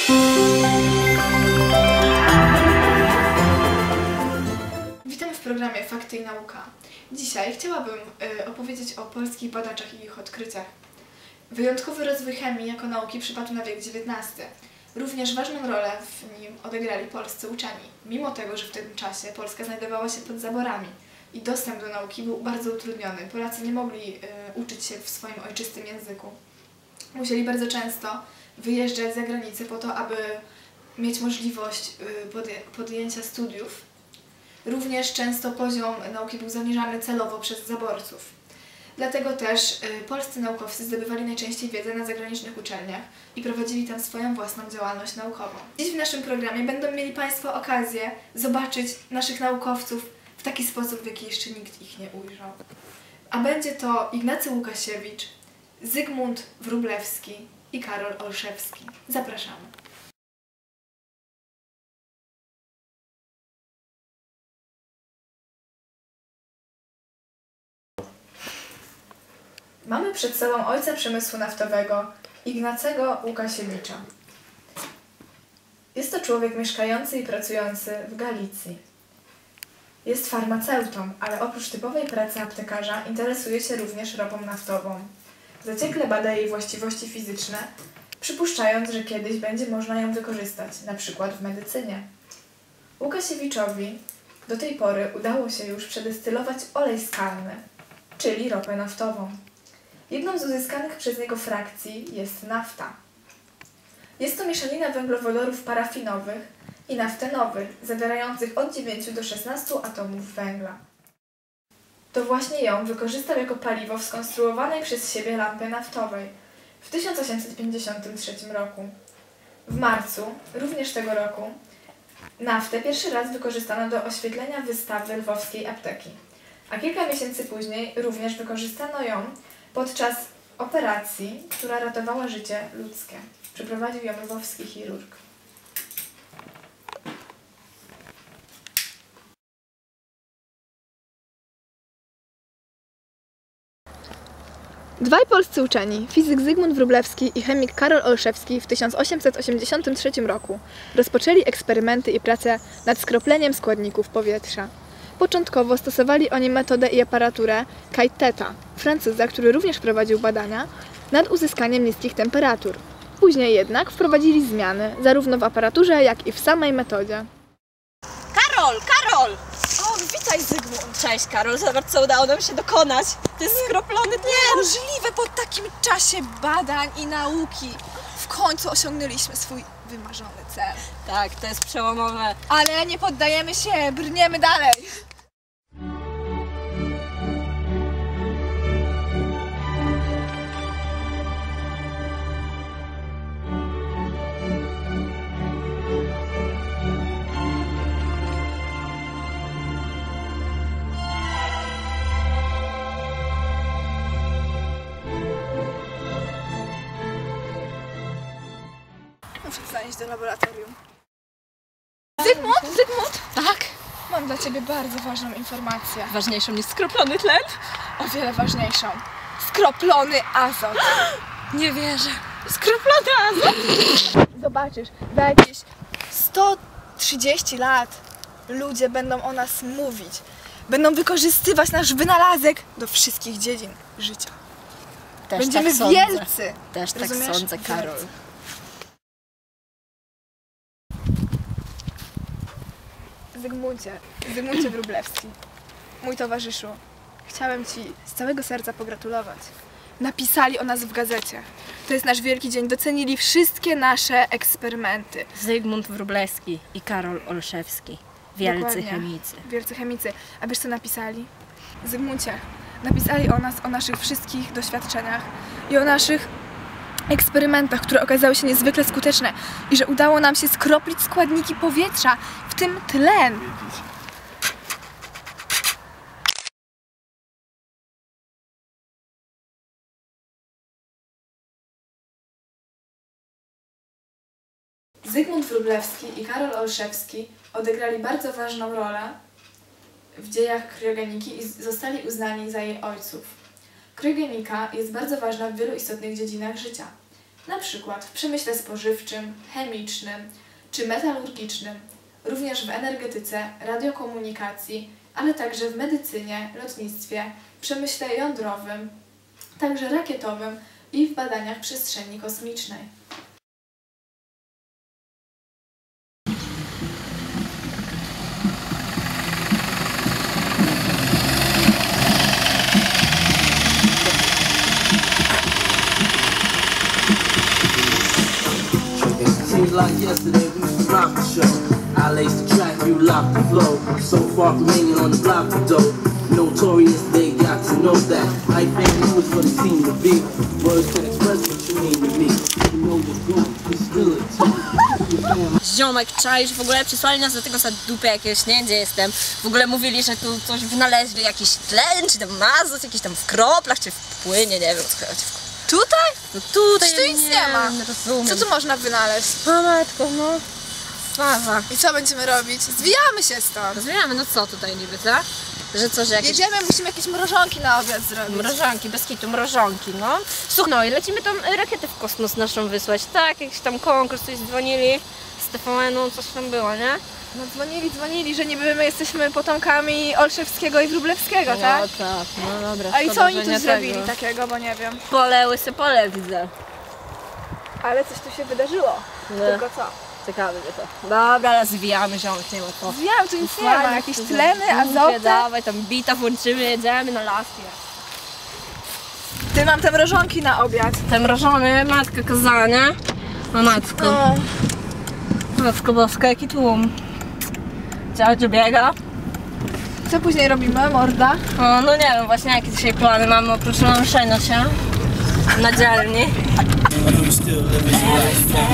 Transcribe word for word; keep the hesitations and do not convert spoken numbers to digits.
Witam w programie Fakty i Nauka. Dzisiaj chciałabym y, opowiedzieć o polskich badaczach i ich odkryciach. Wyjątkowy rozwój chemii jako nauki przypadł na wiek dziewiętnasty. Również ważną rolę w nim odegrali polscy uczeni, mimo tego, że w tym czasie Polska znajdowała się pod zaborami i dostęp do nauki był bardzo utrudniony. Polacy nie mogli y, uczyć się w swoim ojczystym języku. Musieli bardzo często wyjeżdżać za granicę po to, aby mieć możliwość y, podję podjęcia studiów. Również często poziom nauki był zaniżany celowo przez zaborców. Dlatego też y, polscy naukowcy zdobywali najczęściej wiedzę na zagranicznych uczelniach i prowadzili tam swoją własną działalność naukową. Dziś w naszym programie będą mieli Państwo okazję zobaczyć naszych naukowców w taki sposób, w jaki jeszcze nikt ich nie ujrzał. A będzie to Ignacy Łukasiewicz, Zygmunt Wróblewski i Karol Olszewski. Zapraszamy. Mamy przed sobą ojca przemysłu naftowego, Ignacego Łukasiewicza. Jest to człowiek mieszkający i pracujący w Galicji. Jest farmaceutą, ale oprócz typowej pracy aptekarza interesuje się również ropą naftową. Zaciekle bada jej właściwości fizyczne, przypuszczając, że kiedyś będzie można ją wykorzystać, na przykład w medycynie. Łukasiewiczowi do tej pory udało się już przedestylować olej skalny, czyli ropę naftową. Jedną z uzyskanych przez niego frakcji jest nafta. Jest to mieszanina węglowodorów parafinowych i naftenowych, zawierających od dziewięciu do szesnastu atomów węgla. To właśnie ją wykorzystał jako paliwo w skonstruowanej przez siebie lampie naftowej w tysiąc osiemset pięćdziesiątym trzecim roku. W marcu, również tego roku, naftę pierwszy raz wykorzystano do oświetlenia wystawy lwowskiej apteki, a kilka miesięcy później również wykorzystano ją podczas operacji, która ratowała życie ludzkie. Przeprowadził ją lwowski chirurg. Dwaj polscy uczeni, fizyk Zygmunt Wróblewski i chemik Karol Olszewski w tysiąc osiemset osiemdziesiątym trzecim roku rozpoczęli eksperymenty i pracę nad skropleniem składników powietrza. Początkowo stosowali oni metodę i aparaturę Cailletet, Francuza, który również prowadził badania nad uzyskaniem niskich temperatur. Później jednak wprowadzili zmiany zarówno w aparaturze, jak i w samej metodzie. Karol! Karol! O, witaj Zygmunt! Cześć Karol, zobacz co udało nam się dokonać. To jest skroplony tlen. Możliwe po takim czasie badań i nauki. W końcu osiągnęliśmy swój wymarzony cel. Tak, to jest przełomowe. Ale nie poddajemy się, brniemy dalej. Muszę zanieść do laboratorium. Zygmunt, Zygmunt! Tak? Mam dla Ciebie bardzo ważną informację. Ważniejszą niż skroplony tlen? O wiele ważniejszą. Skroplony azot. Nie wierzę. Skroplony azot? Zobaczysz, za jakieś sto trzydzieści lat ludzie będą o nas mówić. Będą wykorzystywać nasz wynalazek do wszystkich dziedzin życia. Też Będziemy tak sądzę. wielcy. Też tak Rozumiesz? sądzę, Karol. Wielcy. Zygmuncie, Zygmuncie Wróblewski, mój towarzyszu, chciałem Ci z całego serca pogratulować. Napisali o nas w gazecie. To jest nasz wielki dzień. Docenili wszystkie nasze eksperymenty. Zygmunt Wróblewski i Karol Olszewski. Wielcy Dokładnie. chemicy. Wielcy chemicy. A wiesz co napisali? Zygmuncie, napisali o nas, o naszych wszystkich doświadczeniach i o naszych eksperymentach, które okazały się niezwykle skuteczne i że udało nam się skroplić składniki powietrza, w tym tlen. Zygmunt Wróblewski i Karol Olszewski odegrali bardzo ważną rolę w dziejach kryogeniki i zostali uznani za jej ojców. Kryogenika jest bardzo ważna w wielu istotnych dziedzinach życia. na przykład w przemyśle spożywczym, chemicznym czy metalurgicznym, również w energetyce, radiokomunikacji, ale także w medycynie, lotnictwie, przemyśle jądrowym, także rakietowym i w badaniach przestrzeni kosmicznej. Seems like yesterday we used to rock the show. I laced the track, you locked the flow. So far from hanging on the block of dough. Notorious, they got to know that life ain't always what it seemed to be. Words can express what you mean to me. You know you're good, you're still a two. Ziomek, czaisz, w ogóle przysłali nas do tego za dupę jakiegoś, nie wiem gdzie jestem. W ogóle mówili, że tu coś wynaleźli, jakiś tlen, czy tam mazut, jakiś tam w kroplach, czy w płynie, nie wiem o co chodzi. Tutaj? No tutaj Tu nic nie ma. nie rozumiem. Co tu można wynaleźć? O matko, no. Faza. I co będziemy robić? Zwijamy się stąd. Rozwijamy, no co tutaj niby, co? Że co, że jakieś Jedziemy, musimy jakieś mrożonki na obiad zrobić. mrożonki, bez kitu, mrożonki, no. Słuchaj, no i lecimy tam rakietę w kosmos naszą wysłać, tak? Jakiś tam konkurs, coś dzwonili z T V N-u, coś tam było, nie? No dzwonili, dzwonili, że niby my jesteśmy potomkami Olszewskiego i Wróblewskiego, tak? No tak, no dobra. A i szkoda, co oni że tu nie zrobili tego. takiego, bo nie wiem. Pole, łyse pole widzę. Ale coś tu się wydarzyło. No. Tylko co? Ciekawe mnie to. Dobra, ale zwijamy, ziomek, nie ma co. Zwijamy, tu nic nie ma. Jakieś tleny, azoty. Dawaj, tam bita włączymy, jedziemy na laskę. Ty, mam te mrożonki na obiad. Te mrożone, matka kazania. O matko. O. Matko boska, jaki tłum. Ciao, biega. Co później robimy, morda? O, no nie wiem, właśnie jakie dzisiaj plany mamy, oprócz namszenia się na dzielni.